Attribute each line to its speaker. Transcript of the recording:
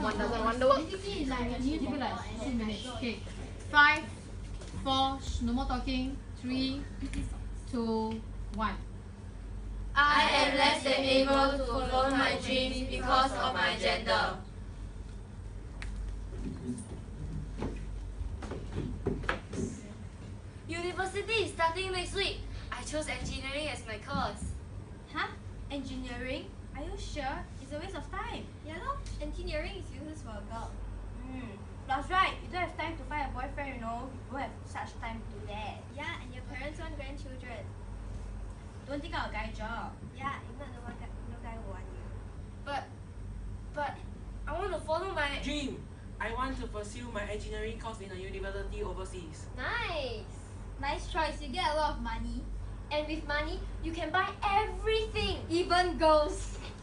Speaker 1: One doesn't want to work.
Speaker 2: Basically, it's like you give it like 2 minutes. Okay. 5, 4, no more talking. 3, 2, 1.
Speaker 3: I am less than able to follow my dreams because of my gender. University is starting next week. I chose engineering as my course.
Speaker 4: Huh? Engineering? Are you sure? It's a waste of time.
Speaker 3: Yeah, no? Engineering is useless for a girl.
Speaker 4: That's right. You don't have time to find a boyfriend, you know. You don't have such time to do that.
Speaker 3: Yeah, and your parents want grandchildren.
Speaker 4: Don't take out a guy job.
Speaker 3: Yeah, if not, no guy will want you. But I want to follow my
Speaker 5: dream. I want to pursue my engineering course in a university overseas.
Speaker 3: Nice.
Speaker 4: Nice choice. You get a lot of money.
Speaker 3: And with money, you can buy everything, even girls.